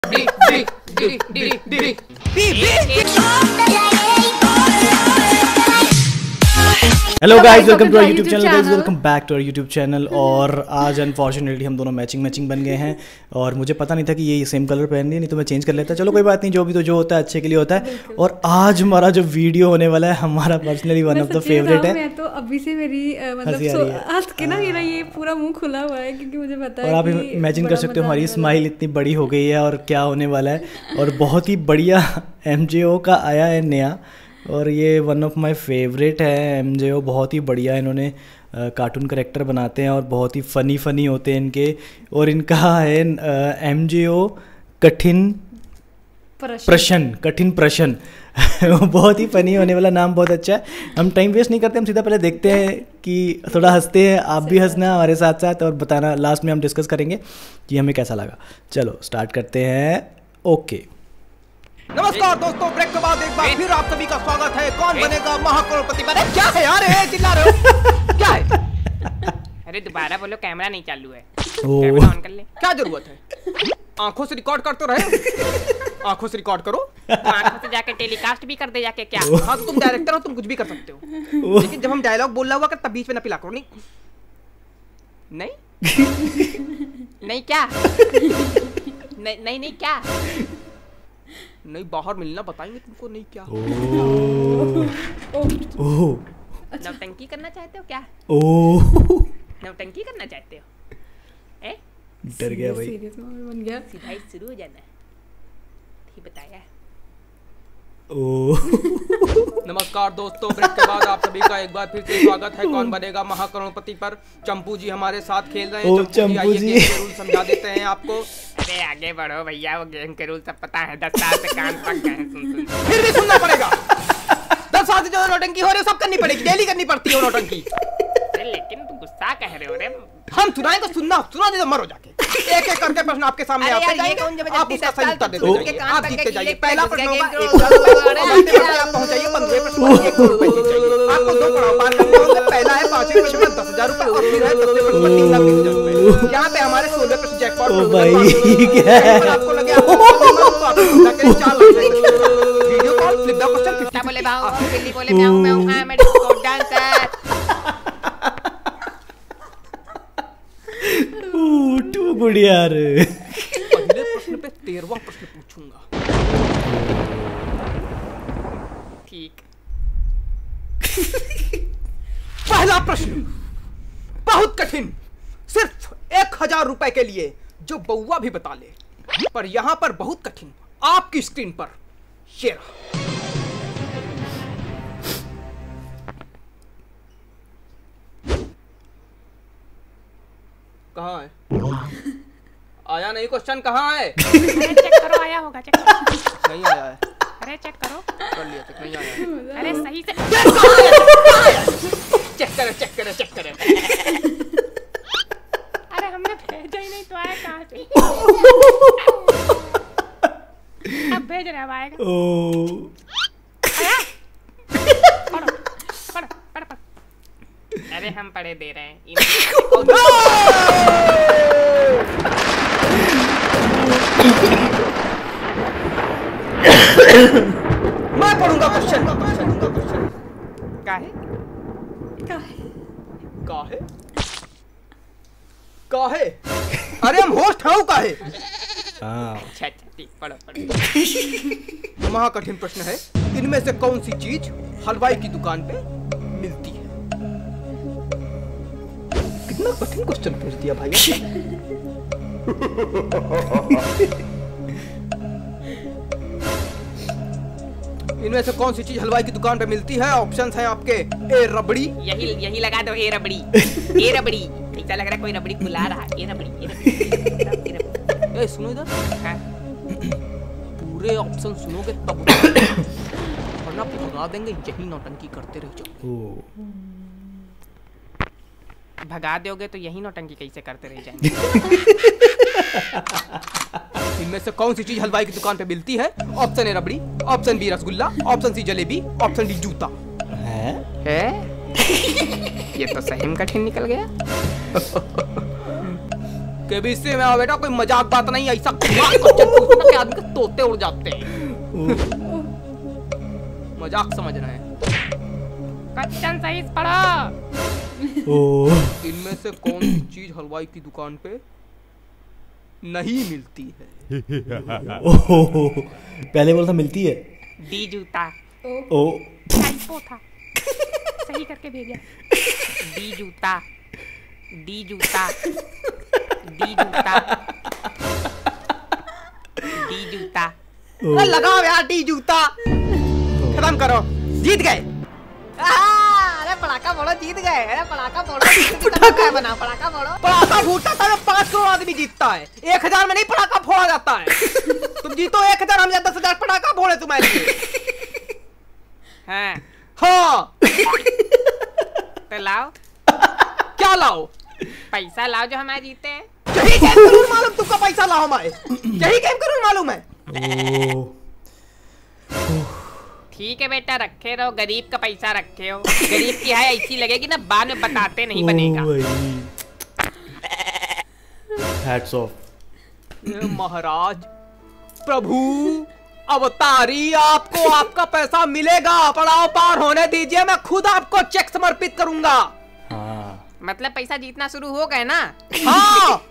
Hello guys, welcome to our YouTube channel. Guys welcome back to our YouTube channel. और आज unfortunately हम दोनों matching बन गए हैं और मुझे पता नहीं था कि ये सेम कलर पहन रही है, नहीं तो मैं चेंज कर लेता। चलो कोई बात नहीं, जो भी तो जो होता है अच्छे के लिए होता है। और आज हमारा जो वीडियो होने वाला है हमारा personally one of the favourite है। मैं तो अभी से मेरी मतलब हंस के ना मेरा ये पूरा मुंह खुला हुआ है क्योंकि मुझे पता है। और आप इमेजिन कर सकते हो हमारी स्माइल इतनी बड़ी हो गई है और क्या होने वाला है। और बहुत ही बढ़िया MJO का आया है नया, और ये वन ऑफ माय फेवरेट है MJO। बहुत ही बढ़िया इन्होंने कार्टून कैरेक्टर बनाते हैं और बहुत ही फ़नी होते हैं इनके। और इनका है MJO कठिन प्रश्न बहुत ही फ़नी होने वाला नाम, बहुत अच्छा है। हम टाइम वेस्ट नहीं करते, हम सीधा पहले देखते हैं कि थोड़ा हंसते हैं, आप भी हंसना हमारे साथ साथ और बताना। लास्ट में हम डिस्कस करेंगे कि हमें कैसा लगा। चलो स्टार्ट करते हैं। ओके, नमस्कार दोस्तों, ब्रेक के बाद एक बार फिर आप सभी का स्वागत है। कौन बनेगा महाकरोड़पति? बने क्या है यार, चिल्ला रहे हो क्या है? अरे दोबारा बोलो, कैमरा नहीं चालू है। कैमरा ऑन कर ले। क्या जरूरत है? आंखों से रिकॉर्ड करते रहे। आंखों से रिकॉर्ड करो, आंखों से जाके टेलीकास्ट भी कर दे जाके। क्या? हाँ तो तुम डायरेक्टर हो, तुम कुछ भी कर सकते हो। लेकिन जब हम डायलॉग बोल रहा हुआ कर तब बीच में ना पिला करो। नहीं क्या? नहीं क्या? नहीं बाहर मिलना बताएंगे तुमको। नहीं क्या? नौटंकी करना चाहते हो क्या? नौटंकी करना चाहते हो? डर गया भाई। बन गया। सीधा शुरू हो जाना है। ठीक बताया। नमस्कार दोस्तों, ब्रेक के बाद आप सभी का एक बार फिर से स्वागत है कौन बनेगा महाकरोड़पति पर। चंपू जी हमारे साथ खेल रहे हैं। चंपू जी रूल समझा देते हैं आपको। अरे आगे बढ़ो भैया, वो गेम के रूल सब पता है। 10 साल से कान पक गए हैं। सुन फिर भी सुनना पड़ेगा। 10 साल से जो नौटंकी हो रही है सब करनी पड़ेगी, डेली करनी पड़ती है नौटंकी। लेकिन तुम गुस्सा कह रहे हो रे। हम सुनाएं तो सुना दे तो मरो जाके। एक एक करके प्रश्न आपके सामने आते जाएंगे, आप उसका सही उत्तर दे दोगे। आप जीतते जाइए। पहला प्रश्न होगा आप पहुंचाइए 15 प्रश्न में 1 करोड़ रुपए जीत जाइए। आपको 2 पड़ाव पार करने होंगे। पहला है 5वें प्रश्न में 10,000 रुपए और फिर है 10वें प्रश्न में 3,20,000 रुपए। यहाँ पे हमारे 16वें प्रश्न जैकपॉट आपको लगे आप 4 lakh video call flip the question 50 बोले बाऊ बिल्ली बोले म्याऊं I am a disco dancer. Too good यार। पहले प्रश्न पे 13वां प्रश्न पूछूंगा। ठीक। पहला प्रश्न बहुत कठिन, सिर्फ 1,000 रुपए के लिए जो बउआ भी बता ले। पर यहां पर बहुत कठिन आपकी स्क्रीन पर ये रहा। कहाँ है? आया नहीं क्वेश्चन, कहाँ है? चेक करो, आया होगा। चेक करो। नहीं आया है। अरे चेक करो। कर लिया, चेक नहीं आया है। अरे सही से चेक करे। अरे हमने भेजा ही नहीं तो आया कहाँ से? अब भेज रहे, अब आएगा। आया? पढ़ो। अरे हम पढ़े दे रहे हैं। मैं पढ़ूंगा क्वेश्चन। काहे? अरे हम होस्ट हैं काहे? अच्छा ठीक, पढ़ो। महाकठिन प्रश्न है, इनमें से कौन सी चीज हलवाई की दुकान पे मिलती है? कितना कठिन क्वेश्चन पूछ दिया भाई। इनमें से कौन सी चीज हलवाई की दुकान पे मिलती है? ऑप्शंस हैं आपके। ए रबड़ी। यही लगा दो। ए रबड़ी। ऐसा लग रहा है कोई रबड़ी बुला रहा है। ए रबड़ी। ए सुनो इधर। पूरे ऑप्शन सुनोगे तब वरना भगा देंगे। यही नौटंकी करते रह जाओ। भगा दोगे तो यही नौटंकी कैसे करते रह जाएंगे? इनमें से कौन सी चीज हलवाई की दुकान पे मिलती है? Option A rabri, option B rasgulla, option C jalebi, option D जूता। है? ये तो सही में कठिन निकल गया। केबीसी में आओ बेटा, कोई मजाक बात नहीं, ऐसा क्वेश्चन पूछना कि आदमी के तोते उड़ जाते हैं। मजाक समझ रहे हैं। क्वेश्चन सही पढ़ो। इनमें से कौन सी चीज हलवाई की दुकान पे नहीं मिलती है? पहले बोला था मिलती है। डी जूता। ओ टाइपो था, सही करके भेजा। डी जूता, डी जूता, डी जूता, डी जूता। लगाओ यार डी जूता, खत्म करो, जीत गए। अरे पटाखा फोड़ो, जीत गए। अरे पटाखा फोड़ो, पटाखा बना, पटाखा फोड़ो। पटाखा फूटता था 5 करोड़ आदमी जीतता है, 1000 में नहीं पटाखा फोड़ा जाता है। तुम जीतो 1000, हम 10,000 पटाखा फोड़े तुम्हारे लिए। हाँ तो लाओ। क्या लाओ? पैसा लाओ जो हमारे जीते हैं। यही गेम का रूल मालूम तुमको? पैसा लाओ हमारे, यही गेम का रूल मालूम है। ठीक है बेटा, रखे रहो, गरीब का पैसा रखे हो। गरीब की है ऐसी लगेगी ना, बाद में बताते नहीं बनेगा। Hats off. महाराज प्रभु अवतारी, आपको आपका पैसा मिलेगा। पड़ाव पार होने दीजिए, मैं खुद आपको चेक समर्पित करूंगा। हाँ। मतलब पैसा जीतना शुरू हो गए ना? हाँ।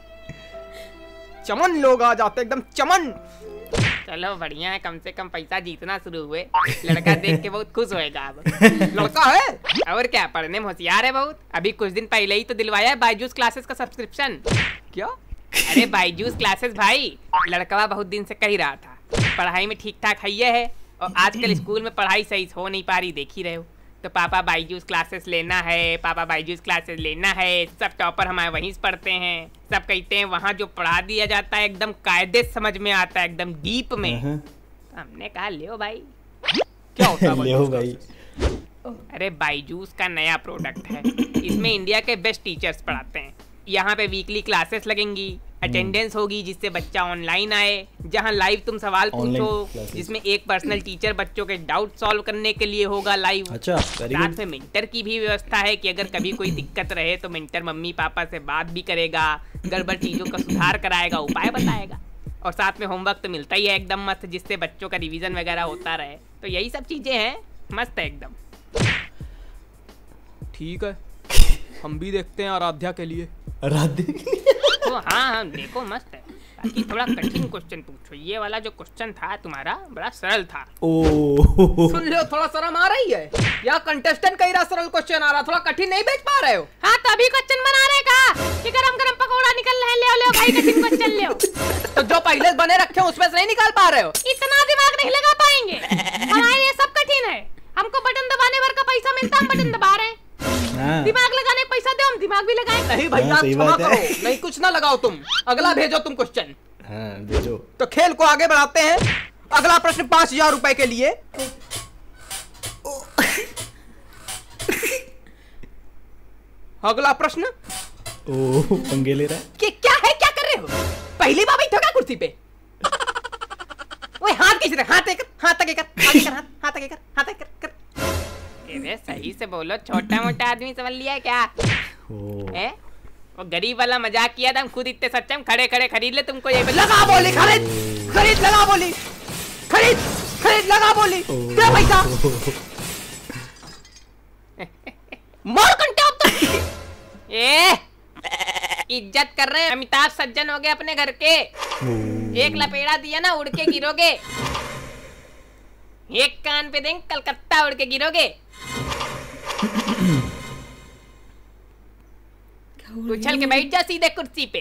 चमन लोग आ जाते, एकदम चमन। चलो बढ़िया है, कम से कम पैसा जीतना शुरू हुए। लड़का देख के बहुत खुश होएगा अब। लड़का है और क्या, पढ़ने में होशियार है बहुत। अभी कुछ दिन पहले ही तो दिलवाया है बायजूस क्लासेस का सब्सक्रिप्शन। क्या? अरे बायजूस क्लासेस भाई, लड़का बहुत दिन से कह रहा था पढ़ाई में ठीक ठाक है और आजकल स्कूल में पढ़ाई सही हो नहीं पा रही, देख ही रहे हो। तो पापा बायजूस क्लासेस लेना है, पापा बायजूस क्लासेस लेना है। सब टॉपर हमारे वहीं से पढ़ते हैं। सब कहते हैं वहाँ जो पढ़ा दिया जाता है एकदम कायदे समझ में आता है, एकदम डीप में। तो हमने कहा ले भाई। क्या होता है ले भाई? अरे बायजूस का नया प्रोडक्ट है, इसमें इंडिया के बेस्ट टीचर्स पढ़ाते हैं। यहाँ पे वीकली क्लासेस लगेंगी, अटेंडेंस होगी जिससे बच्चा ऑनलाइन आए, जहाँ लाइव तुम सवाल पूछो, जिसमें एक पर्सनल टीचर बच्चों के डाउट सॉल्व करने के लिए होगा लाइव। अच्छा, साथ में मेंटर की भी व्यवस्था है कि अगर कभी कोई दिक्कत रहे तो मेंटर मम्मी पापा से बात भी करेगा, गड़बड़ चीजों का सुधार कराएगा, उपाय बताएगा। और साथ में होमवर्क तो मिलता ही है एकदम मस्त, जिससे बच्चों का रिवीजन वगैरह होता रहे। तो यही सब चीजें हैं, मस्त है एकदम। ठीक है, हम भी देखते हैं आराध्या के लिए। तो हाँ देखो मस्त है। बाकी थोड़ा कठिन क्वेश्चन पूछो, ये वाला जो क्वेश्चन था तुम्हारा बड़ा सरल था। सुन लो, थोड़ा शर्म आ रही है या कंटेस्टेंट कह रहा सरल क्वेश्चन आ रहा, थोड़ा कठिन नहीं भेज पा रहे हो? हाँ तो अभी क्वेश्चन बना रहे का कि गरम गरम पकौड़ा निकल रहे, ले भाई कठिन क्वेश्चन ले। तो जो पहले बने रखे हैं उसमें से नहीं निकाल पा रहे हो? इतना दिमाग नहीं लगा पाएंगे, हमारे लिए सब कठिन है। हमको बटन दबाने भर का पैसा मिलता, हम बटन दबा रहे हैं। दिमाग लगाने का पैसा दो, हम दिमाग भी लगाएं। नहीं भैया क्षमा करो, नहीं कुछ ना लगाओ तुम। अगला भेजो तुम क्वेश्चन। हाँ भेजो। तो खेल को आगे बढ़ाते हैं। अगला प्रश्न 5000 रुपए के लिए। अगला प्रश्न। पंगे ले रहा है कि क्या है, क्या कर रहे हो? पहली बार बैठो क्या कुर्सी पे? ओए हाथ कैसे रख, हाथ कर, हाथ आगे कर, आगे कर, हाथ आगे कर, हाथ आगे कर। अरे सही से बोलो, छोटा मोटा आदमी समझ लिया है क्या? है वो गरीब वाला मजाक किया था, हम खुद इतने सच्चे, हम खड़े खड़े खरीद ले तुमको। ये लगा बोली, खरीद खरीद, लगा बोली, खरीद खरीद, लगा बोली, दे पैसा। मार कंटे अब तक। इज्जत कर रहे हैं, अमिताभ सज्जन हो गए अपने घर के। एक लपेड़ा दिया ना उड़ के गिरोगे, एक कान पे देंगे कलकत्ता उड़ के गिरोगे। उछल के बैठ जा सीधे कुर्सी पे।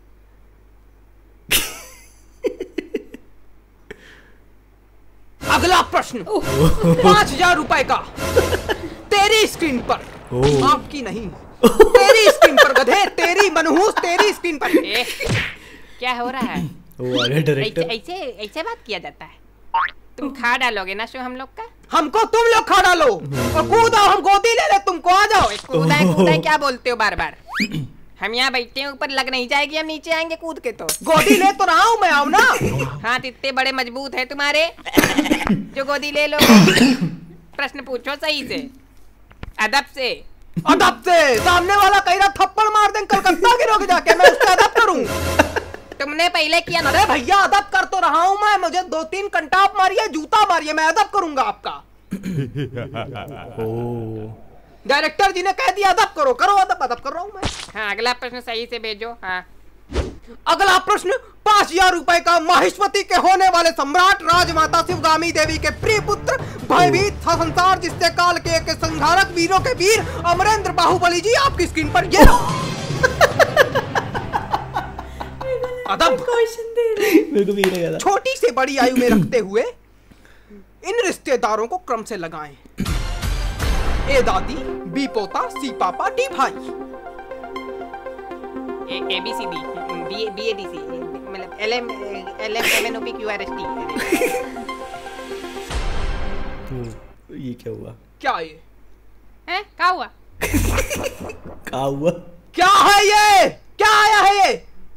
अगला प्रश्न 5000 रुपए का। तेरी स्क्रीन पर, आपकी नहीं, तेरी स्क्रीन पर गधे, तेरी मनहूस, तेरी स्क्रीन पर। क्या हो रहा है? ऐसे बात किया जाता है? तुम खा डालोगे ना शो हम लोग का? हमको तुम लोग खा डालो और कूदाओ, हम गोदी ले ले, तुमको आ जाओ। कूदाए क्या बोलते हो बार बार? हम यहाँ बैठे हैं, ऊपर लग नहीं जाएगी, हम नीचे आएंगे कूद के। तो गोदी ले तो रहा हूँ मैं, आओ ना। हाथ इतने बड़े मजबूत है तुम्हारे जो गोदी ले लो। प्रश्न पूछो सही से, अदब से। अदब से, सामने वाला कह रहा थप्पड़ मार दें कलकत्ता गिरोगे जाके, मैं उसका अदब करूं? तुमने पहले किया ना। अरे भैया अदब कर तो रहा हूं मैं, मुझे 2-3 कंटाप मारिए, जूता मारिए, मैं अदब करूंगा आपका। डायरेक्टर जी ने कह दिया अदब करो, करो अदब, अदब कर रहा हूं मैं। हाँ, अगला प्रश्न सही से भेजो। हाँ, अगला प्रश्न 5000 रुपए का माहिष्मती के होने वाले सम्राट राजमाता शिवगामी देवी के प्रिय पुत्र भयभीत था संसार जिससे काल के संहारक वीरों के वीर अमरेंद्र बाहुबली जी आपकी स्क्रीन पर ये अदब। मेरे को भी लगा था। छोटी से बड़ी आयु में रखते हुए इन रिश्तेदारों को क्रम से लगाएं। ए दादी, बी पोता, सी पापा, डी भाई। A B C D B A D C मतलब L M N O P Q R S T। ये क्या हुआ? क्या ये? हैं? क्या हुआ? क्या हुआ? क्या है ये? क्या आया है ये?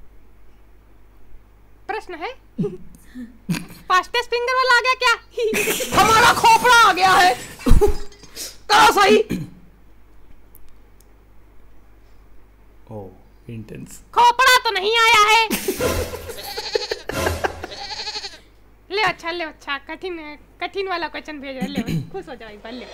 प्रश्न है? फास्टेस्ट फिंगर वाला आ गया क्या? हमारा खोपड़ा आ गया है। करो सही। ओह, इंटेंस। खोपड़ा तो नहीं आया है। ले अच्छा कठिन वाला क्वेश्चन भेज रहे। ले खुश हो जाओ एक बार। ले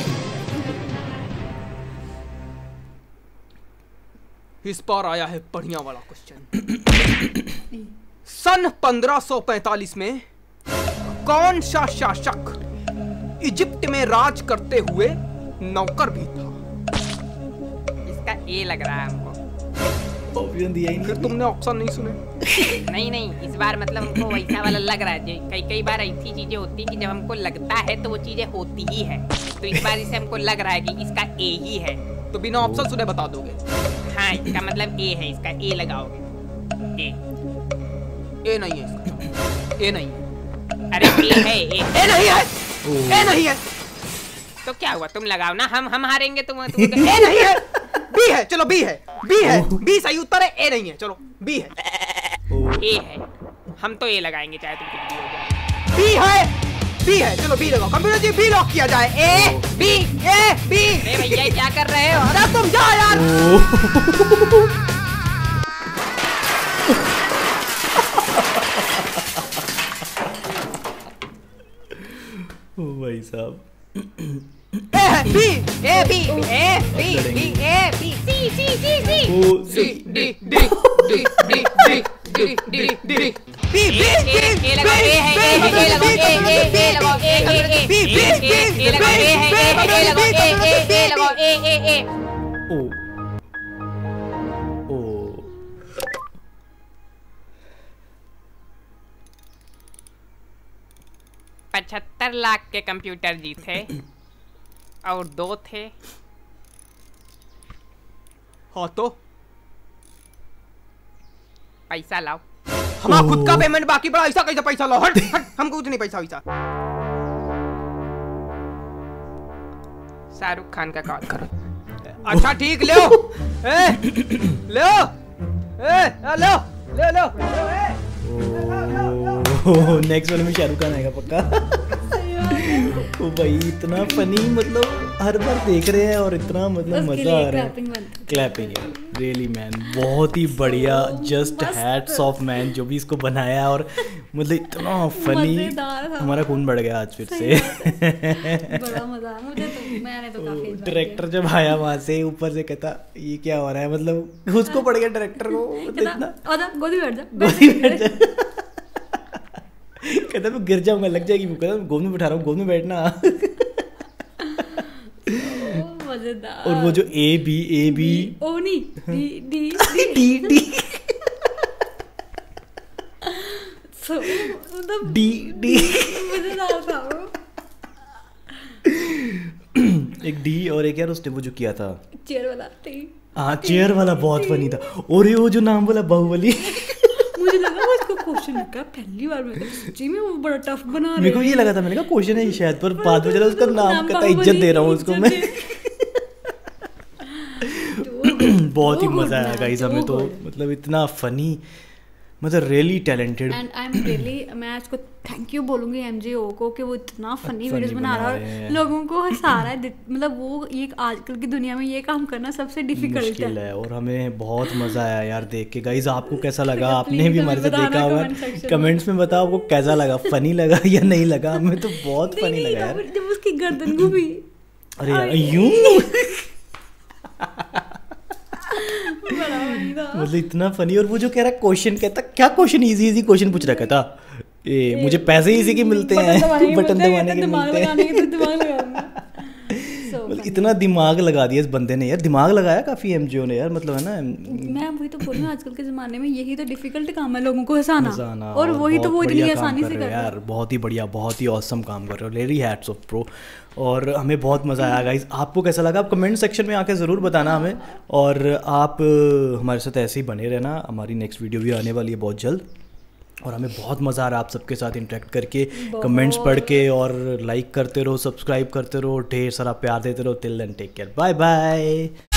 इस बार आया है बढ़िया वाला क्वेश्चन। सन 1545 में कौन सा शासक इजिप्ट में राज करते हुए नौकर भी था? इसका ए लग रहा है हमको। ऑप्शन दिया ही नहीं। फिर तुमने ऑप्शन नहीं सुने? नहीं, इस बार मतलब हमको वैसा वाला लग रहा है। कई बार ऐसी चीजें होती कि जब हमको लगता है तो वो चीजें होती ही है। तो इस बार इसे हमको लग रहा है कि इसका ए ही है। तो बिना ऑप्शन सुने बता दोगे? हाँ, इसका मतलब ए है। इसका ए लगाओगे। ए नहीं है इसका। ए नहीं है। अरे ए है। ए नहीं है। ए नहीं है। तो क्या हुआ? तुम लगाओ ना। हम हारेंगे तुम ए नहीं है। बी है। चलो बी है। बी है। बी सही उत्तर है। ए नहीं है। चलो बी है। ए है। हम तो ए लगाएंगे चाहे तुम कुछ भी हो जाए। बी है। बी है। चलो बी लगाओ। कंप्यूटर जी बी लॉक किया जाए। A B A B. अरे भैया क्या कर रहे हो? अरे तुम जा यार। ओ भाई साहब। ए है। B A B A B B A B C C C C O D D D D D D D D D B B A लगाओ। ए है। ए लगाओ। ए लगाओ। ए है। ए लगाओ। ए ओ ओ 75 लाख के कंप्यूटर जी थे और 2 थे। हाँ तो पैसा लाओ। हमारा खुद का पेमेंट बाकी पड़ा। ऐसा कैसे पैसा लो? हट हट। हमको कुछ नहीं पैसा वैसा। शाहरुख खान का कॉल करो। अच्छा ठीक ले ले लो ले लो। नेक्स्ट वाले में शाहरुख खान आएगा पक्का। ओ भाई इतना फनी, मतलब हर बार देख रहे हैं और इतना मतलब मजा आ रहा है। क्लैपिंग है रियली मैन, बहुत ही बढ़िया। जस्ट हैट्स ऑफ मैन जो भी इसको बनाया। और मतलब इतना फनी, हमारा खून बढ़ गया आज फिर से। बड़ा मजा मुझे तो। मैंने तो काफी डायरेक्टर जब आया वहां से ऊपर से कहता ये क्या हो रहा है, मतलब उसको पड़ गया डायरेक्टर को। इतना गोदी बैठ जा। कहता मैं गिर जाऊंगा, लग जाएगी। वो कहता गोद में बैठा रहा हूँ, गोद में बैठना। मजेदार। और वो जो ए बी ओ नहीं डी डी मतलब डी मजेदार था वो। एक डी और एक यार उसने वो जो किया था चेयर वाला। हाँ चेयर वाला बहुत फनी था। और ये वो जो नाम बोला बाहुबली, मुझे लगा वो इसको क्वेश्चन लगा पहली बार में। सच्ची में वो बड़ा टफ बना रहे हैं। मेरे को ये लगा था, मैंने कहा क्वेश्चन है शायद, पर बाद में चला उसका नाम कहता इज्जत दे रहा हूँ उसको मैं। बहुत ही मजा आया गाइस हमें तो, मतलब इतना फनी। मतलब really talented. And I am really, मैं इसको थैंक यू बोलूँगी MJO को कि वो इतना फनी वीडियोस बना रहा है, लोगों को हंसा रहा है। मतलब वो ये आजकल की दुनिया में ये काम करना सबसे डिफिकल्ट है। और हमें बहुत मज़ा आया यार देख के। गाइस आपको कैसा लगा? आपने भी हमारे साथ देखा होगा, कमेंट्स में बताओ आपको कैसा लगा, फनी लगा या नहीं लगा? हमें तो बहुत फनी लगा यार। जब उसकी गर्दन को भी अरे यार यूं मतलब इतना फनी। और वो जो कह रहा क्वेश्चन, कहता क्या क्वेश्चन, इजी क्वेश्चन पूछ रखा था, मुझे पैसे इसी के मिलते हैं, बटन दबाने के मिलते हैं। इतना दिमाग लगा दिया इस बंदे ने यार, दिमाग लगाया काफी MJO ने यार, मतलब है ना। मैं वही तो बोल रही हूँ, आजकल के ज़माने में यही तो डिफिकल्ट काम है, लोगों को हंसाना। और वही तो वो इतनी आसानी से कर रहे हैं यार। बहुत ही बढ़िया, बहुत ही ऑसम काम कर रहे हो, रियली हैट्स ऑफ प्रो। और हमें बहुत मज़ा आया गाइस। आपको कैसा लगा आप कमेंट सेक्शन में आके ज़रूर बताना हमें। और आप हमारे साथ ऐसे ही बने रहना, हमारी नेक्स्ट वीडियो भी आने वाली है बहुत जल्द। और हमें बहुत मज़ा आ रहा है आप सबके साथ इंटरेक्ट करके, कमेंट्स पढ़ के, और लाइक करते रहो, सब्सक्राइब करते रहो, ढेर सारा प्यार देते रहो। Till then take care, bye bye.